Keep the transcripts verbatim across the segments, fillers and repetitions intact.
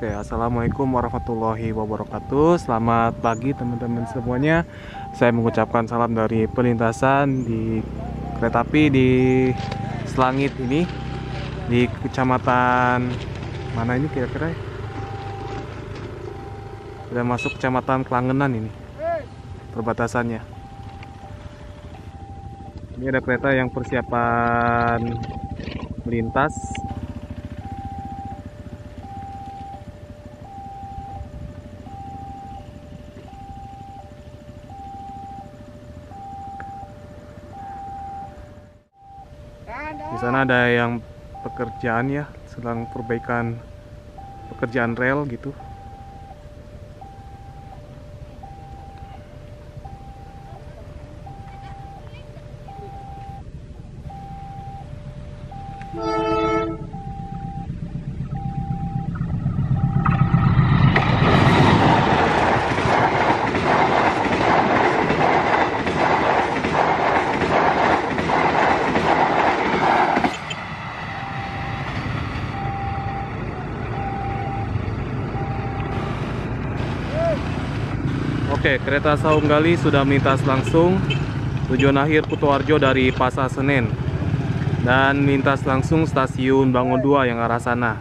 Oke, assalamualaikum warahmatullahi wabarakatuh. Selamat pagi teman-teman semuanya. Saya mengucapkan salam dari perlintasan di kereta api di Selangit ini, di kecamatan mana ini kira-kira? Sudah masuk kecamatan Klangenan ini, perbatasannya. Ini ada kereta yang persiapan melintas. Di sana ada yang pekerjaan ya, sedang perbaikan pekerjaan rel gitu. Oke, kereta Saung Gali sudah melintas langsung tujuan akhir Kutoarjo dari Pasar Senen dan melintas langsung stasiun Bangun dua yang arah sana.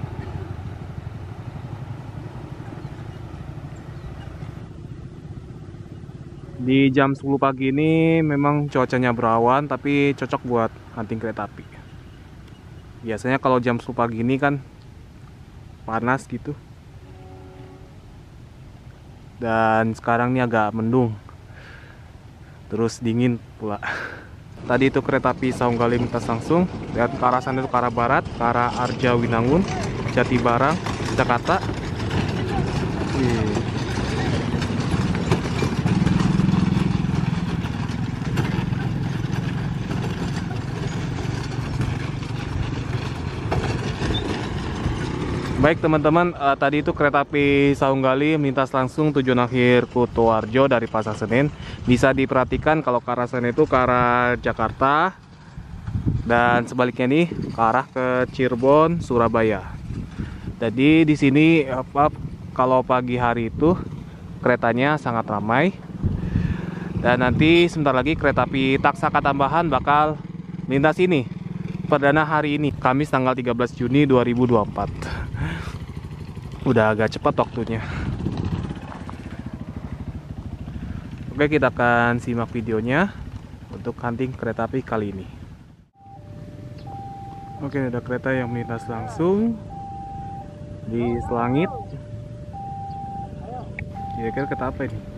Di jam sepuluh pagi ini memang cuacanya berawan, tapi cocok buat hunting kereta api. Biasanya kalau jam sepuluh pagi ini kan panas gitu. Dan sekarang ini agak mendung, terus dingin pula. Tadi itu kereta api Saung Gali melintas langsung. Lihat ke arah sana itu ke arah barat, ke arah Arja Winangun, Jatibarang, Jakarta. Wih. Baik teman-teman, uh, tadi itu kereta api Saung Gali melintas langsung tujuan akhir Kutoarjo dari Pasar Senen. Bisa diperhatikan kalau ke arah sana itu ke arah Jakarta, dan sebaliknya nih ke arah ke Cirebon, Surabaya. Jadi di sini apa, kalau pagi hari itu keretanya sangat ramai. Dan nanti sebentar lagi kereta api Taksaka tambahan bakal melintas ini. Perdana hari ini, Kamis tanggal tiga belas Juni dua ribu dua puluh empat. Udah agak cepat waktunya. Oke, kita akan simak videonya untuk hunting kereta api kali ini. Oke, ada kereta yang melintas langsung di Selangit. Kira-kira kereta apa ini?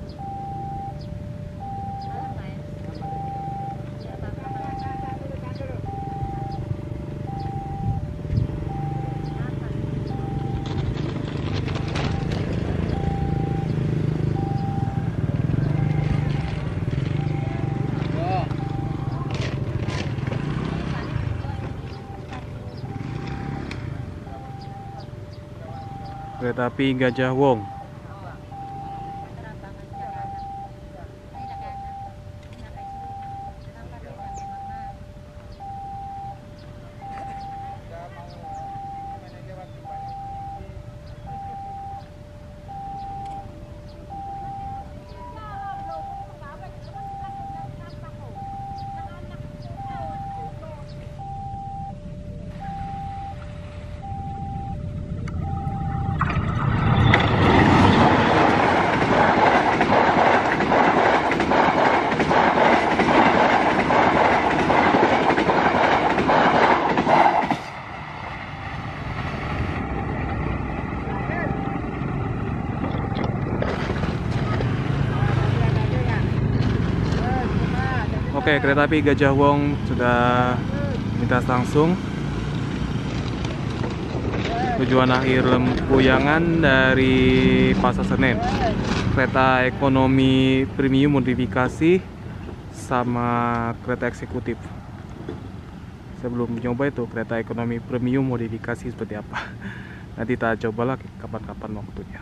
Kereta api Gajah Wong. Oke, kereta api Gajah Wong sudah melintas langsung tujuan akhir Lempuyangan dari Pasar Senen. Kereta ekonomi premium modifikasi sama kereta eksekutif. Saya belum nyoba itu kereta ekonomi premium modifikasi seperti apa. Nanti kita cobalah kapan-kapan waktunya.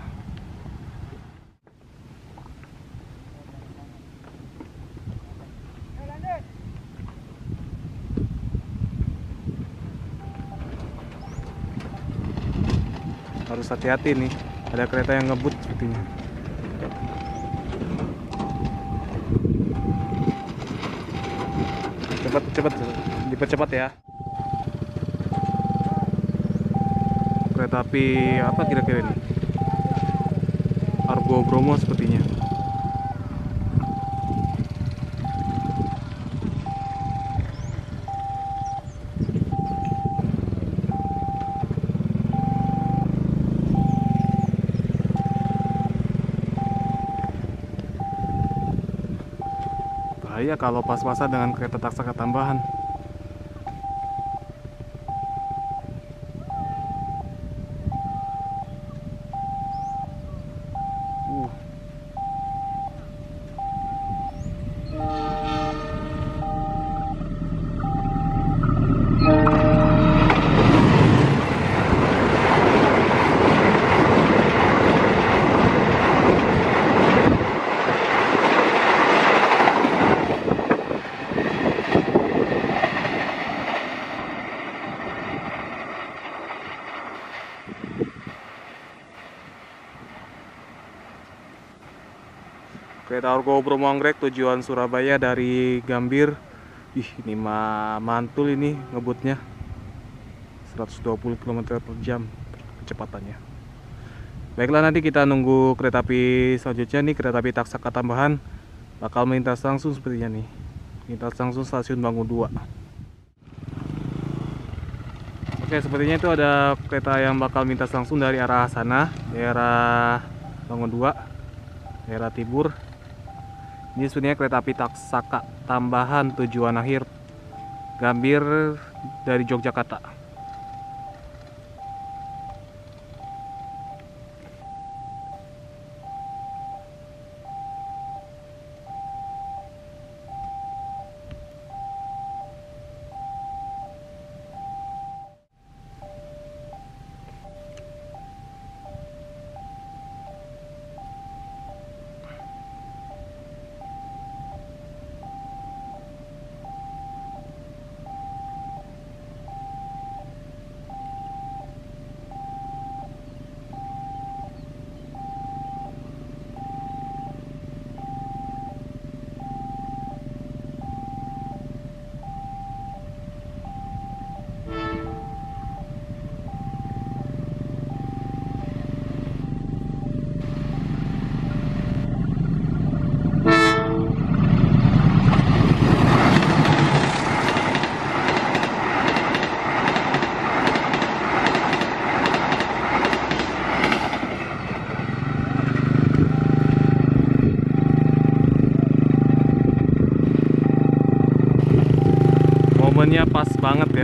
Harus hati-hati nih. Ada kereta yang ngebut sepertinya. Cepat, cepat, dipercepat ya. Kereta api apa kira-kira ini? Argo Bromo sepertinya. Bahaya kalau pas-pasan dengan kereta taksaka tambahan. Uh. Kereta Argo Bromo Anggrek tujuan Surabaya dari Gambir. Ih, ini mah mantul ini ngebutnya. seratus dua puluh kilometer per jam kecepatannya. Baiklah, nanti kita nunggu kereta api selanjutnya nih, kereta api taksaka tambahan bakal melintas langsung sepertinya nih. Melintas langsung stasiun Bangun dua. Oke, sepertinya itu ada kereta yang bakal melintas langsung dari arah sana, daerah Bangun dua, daerah Tibur. Ini sebenarnya kereta api taksaka tambahan tujuan akhir Gambir dari Yogyakarta. Momennya pas banget ya.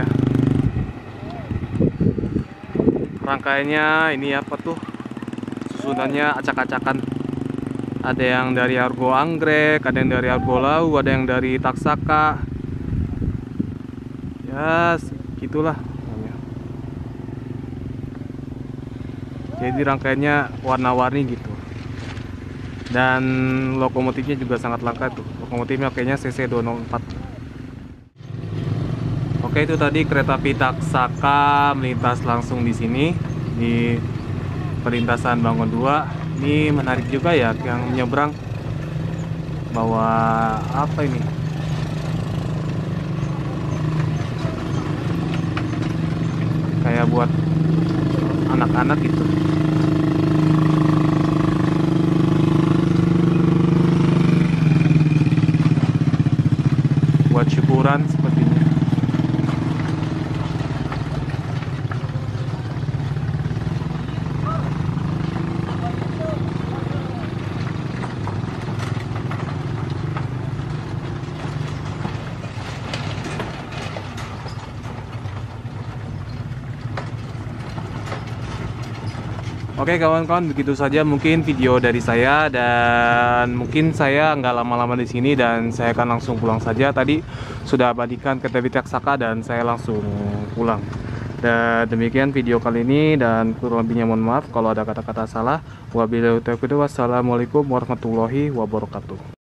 Rangkaiannya ini apa tuh? Susunannya acak-acakan. Ada yang dari Argo Anggrek, ada yang dari Argo Lau, ada yang dari Taksaka. Ya, gitulah. Jadi rangkaiannya warna-warni gitu. Dan lokomotifnya juga sangat langka tuh. Lokomotifnya kayaknya C C dua nol empat. Oke, itu tadi kereta api taksaka melintas langsung di sini di perlintasan Bangun dua. Ini menarik juga ya yang menyeberang bawa apa ini? Kayak buat anak-anak gitu. Buat syukuran sepertinya. Oke kawan-kawan, begitu saja mungkin video dari saya, dan mungkin saya nggak lama-lama di sini dan saya akan langsung pulang saja. Tadi sudah abadikan kereta api taksaka dan saya langsung pulang. Dan demikian video kali ini, dan kurang lebihnya mohon maaf kalau ada kata-kata salah. Wabillahi taufiq, wassalamualaikum warahmatullahi wabarakatuh.